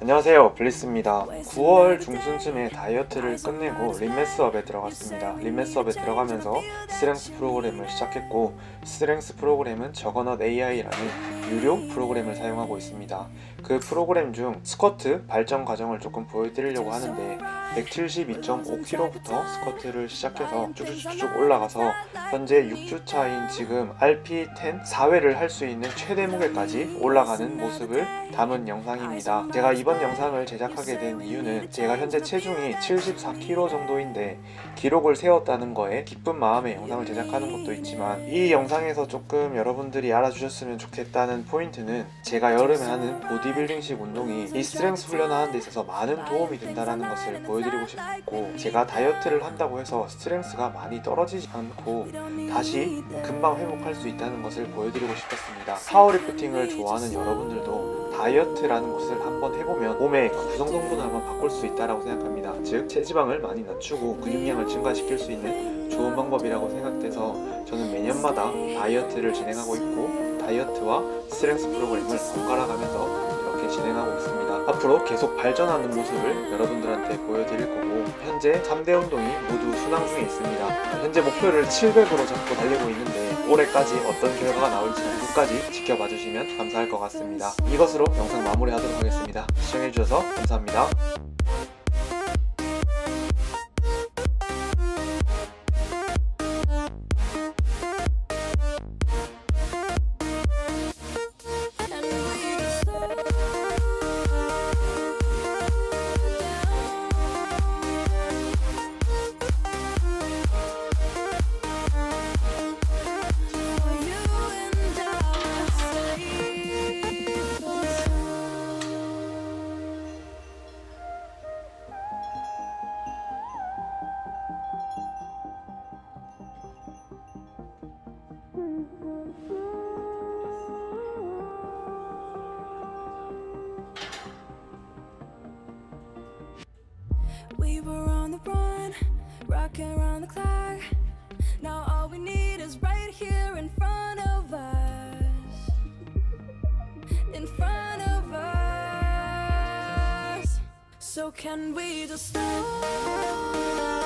안녕하세요, 블리스입니다. 9월 중순쯤에 다이어트를 끝내고 림메 수업에 들어갔습니다. 림메 수업에 들어가면서 스트렝스 프로그램을 시작했고, 스트렝스 프로그램은 저거넛 AI라는 유료 프로그램을 사용하고 있습니다. 그 프로그램 중 스쿼트 발전 과정을 조금 보여드리려고 하는데, 172.5kg부터 스쿼트를 시작해서 쭉쭉쭉 올라가서 현재 6주차인 지금 RP10 4회를 할 수 있는 최대 무게까지 올라가는 모습을 담은 영상입니다. 제가 이번 영상을 제작하게 된 이유는 제가 현재 체중이 74kg 정도인데 기록을 세웠다는 거에 기쁜 마음에 영상을 제작하는 것도 있지만, 이 영상에서 조금 여러분들이 알아주셨으면 좋겠다는 포인트는 제가 여름에 하는 보디빌딩식 운동이 이 스트렝스 훈련하는 데 있어서 많은 도움이 된다는 것을 보여드리고 싶고, 제가 다이어트를 한다고 해서 스트렝스가 많이 떨어지지 않고 다시 금방 회복할 수 있다는 것을 보여드리고 싶었습니다. 파워리프팅을 좋아하는 여러분들도 다이어트라는 것을 한번 해보면 몸의 구성 성분을 한번 바꿀 수 있다고 생각합니다. 즉, 체지방을 많이 낮추고 근육량을 증가시킬 수 있는 좋은 방법이라고 생각돼서 저는 매년마다 다이어트를 진행하고 있고, 다이어트와 스트렝스 프로그램을 번갈아 가면서 이렇게 진행하고 있습니다. 앞으로 계속 발전하는 모습을 여러분들한테 보여드릴 거고, 현재 3대 운동이 모두 순항 중에 있습니다. 현재 목표를 700으로 잡고 달리고 있는데 올해까지 어떤 결과가 나올지 끝까지 지켜봐 주시면 감사할 것 같습니다. 이것으로 영상 마무리하도록 하겠습니다. 시청해주셔서 감사합니다. We were on the run, rocking around the clock. Now all we need is right here in front of us. In front of us. So can we just slow